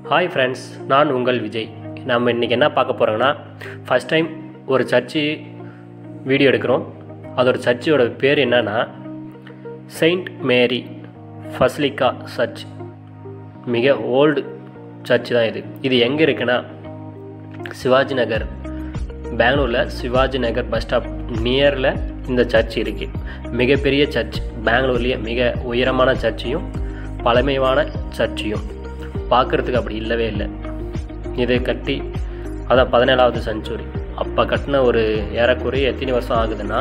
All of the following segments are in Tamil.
ஹாய் ஃப்ரெண்ட்ஸ், நான் உங்கள் விஜய். நம்ம இன்றைக்கி என்ன பார்க்க போகிறோங்கன்னா, ஃபஸ்ட் டைம் ஒரு சர்ச்சு வீடியோ எடுக்கிறோம். அதோட சர்ச்சோட பேர் என்னன்னா செயின்ட் மேரி பசிலிக்கா சர்ச். மிக ஓல்டு சர்ச் தான் இது. இது எங்கே இருக்குன்னா சிவாஜி நகர், பெங்களூரில் சிவாஜி நகர் பஸ் ஸ்டாப் நியரில் இந்த சர்ச் இருக்குது. மிகப்பெரிய சர்ச், பெங்களூர்லேயே மிக உயரமான சர்ச்சையும் பழமையான சர்ச்சையும். பார்க்குறதுக்கு அப்படி இல்லவே இல்லை. இது கட்டி அதான் 17வது செஞ்சுரி அப்போ கட்டின ஒரு ஏறக்குறைய எத்தனை வருஷம் ஆகுதுன்னா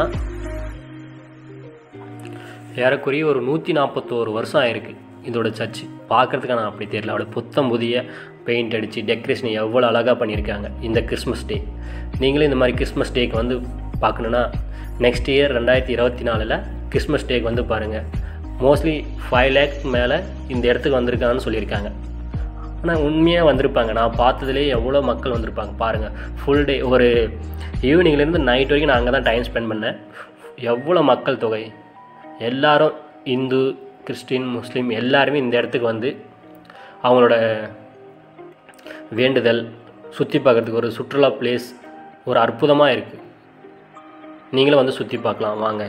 ஏறக்குறைய ஒரு 141 வருஷம் ஆயிருக்கு இதோட சர்ச்சு. பார்க்குறதுக்கான அப்படி தெரியல. அப்படி புத்தம் புதிய பெயிண்ட் அடித்து டெக்கரேஷன் எவ்வளோ அழகாக பண்ணியிருக்காங்க. இந்த கிறிஸ்மஸ் டே நீங்களும் இந்த மாதிரி கிறிஸ்மஸ் டேக்கு வந்து பார்க்கணுன்னா நெக்ஸ்ட் இயர் 2024 கிறிஸ்மஸ் டேக்கு வந்து பாருங்கள். மோஸ்ட்லி 5 lakhs மேலே இந்த இடத்துக்கு வந்திருக்காங்கன்னு சொல்லியிருக்காங்க. ஆனால் உண்மையாக வந்திருப்பாங்க. நான் பார்த்ததுலேயே எவ்வளோ மக்கள் வந்திருப்பாங்க பாருங்கள். ஃபுல் டே, ஒரு ஈவினிங்லேருந்து நைட் வரைக்கும் நான் அங்கே தான் டைம் ஸ்பெண்ட் பண்ணேன். எவ்வளோ மக்கள் தொகை! எல்லாரும் இந்து, கிறிஸ்டின், முஸ்லீம் எல்லாருமே இந்த இடத்துக்கு வந்து அவங்களோட வேண்டுதல் சுற்றி பார்க்குறதுக்கு ஒரு சுற்றுலா பிளேஸ், ஒரு அற்புதமாக இருக்குது. நீங்களும் வந்து சுற்றி பார்க்கலாம் வாங்க.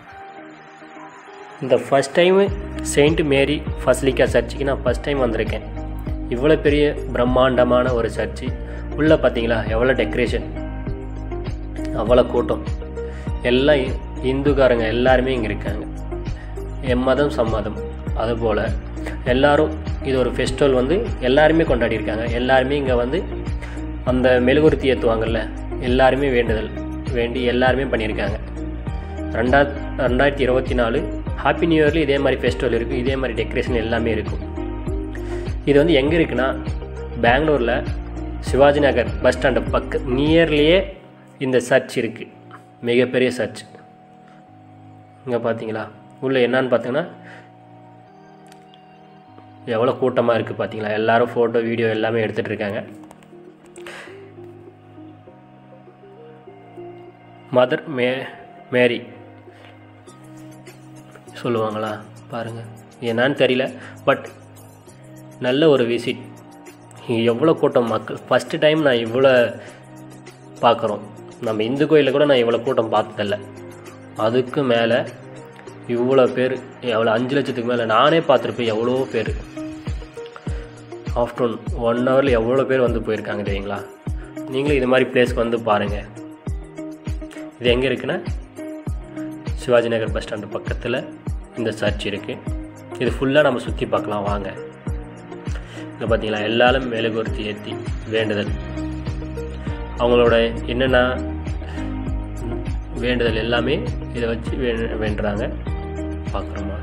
இந்த first time saint Mary basilica சர்ச்சுக்கு நான் ஃபஸ்ட் டைம் வந்திருக்கேன். இவ்வளோ பெரிய பிரம்மாண்டமான ஒரு சர்ச்சு. உள்ளே பார்த்தீங்களா எவ்வளோ டெக்கரேஷன், அவ்வளோ கூட்டம். எல்லாம் இந்துக்காரங்க எல்லாருமே இங்கே இருக்காங்க. எம்மதம் சம்மதம். அதுபோல் எல்லோரும் இது ஒரு ஃபெஸ்டிவல் வந்து எல்லாருமே கொண்டாடியிருக்காங்க. எல்லாருமே இங்கே வந்து அந்த மெழுகுவர்த்தி ஏற்றுவாங்கள்ல, எல்லாருமே வேண்டுதல் வேண்டி எல்லாருமே பண்ணியிருக்காங்க. 2024 ஹாப்பி நியூ இயர்லேயும் இதே மாதிரி ஃபெஸ்டிவல் இருக்குது. இதே மாதிரி டெக்கரேஷன் எல்லாமே இருக்கும். இது வந்து எங்கே இருக்குன்னா பெங்களூரில் சிவாஜி நகர் பஸ் ஸ்டாண்டு நியர்லேயே இந்த சர்ச் இருக்குது. மிகப்பெரிய சர்ச். இங்கே பார்த்தீங்களா உள்ளே என்னான்னு பார்த்தீங்கன்னா எவ்வளோ கூட்டமாக இருக்குது பார்த்தீங்களா. எல்லோரும் ஃபோட்டோ வீடியோ எல்லாமே எடுத்துகிட்டு இருக்காங்க. மதர் மேரி சொல்லுவாங்களா பாருங்கள். என்னான்னு தெரியல, பட் நல்ல ஒரு விசிட். எவ்வளோ கூட்டம் மக்கள்! ஃபஸ்ட்டு டைம் நான் இவ்வளோ பார்க்குறோம். நம்ம இந்து கோயிலில் கூட நான் இவ்வளோ கூட்டம் பார்த்ததில்ல. அதுக்கு மேலே இவ்வளோ பேர், எவ்வளோ 5 லட்சத்துக்கு மேலே நானே பார்த்துருப்பேன். எவ்வளோ பேர் ஆஃப்டர்நூன் 1 ஹவரில் எவ்வளோ பேர் வந்து போயிருக்காங்க தெரியுங்களா. நீங்களும் இது மாதிரி பிளேஸ்க்கு வந்து பாருங்கள். இது எங்கே இருக்குன்னா சிவாஜி நகர் பஸ் ஸ்டாண்டு பக்கத்தில் இந்த சர்ச் இருக்குது. இது ஃபுல்லாக நம்ம சுற்றி பார்க்கலாம் வாங்க. இங்கே பார்த்தீங்களா எல்லாரும் மெழுகுவர்த்தி ஏற்றி வேண்டுதல், அவங்களோட என்னென்ன வேண்டுதல் எல்லாமே இதை வச்சு வேண்டுறாங்க. பார்க்குறோமா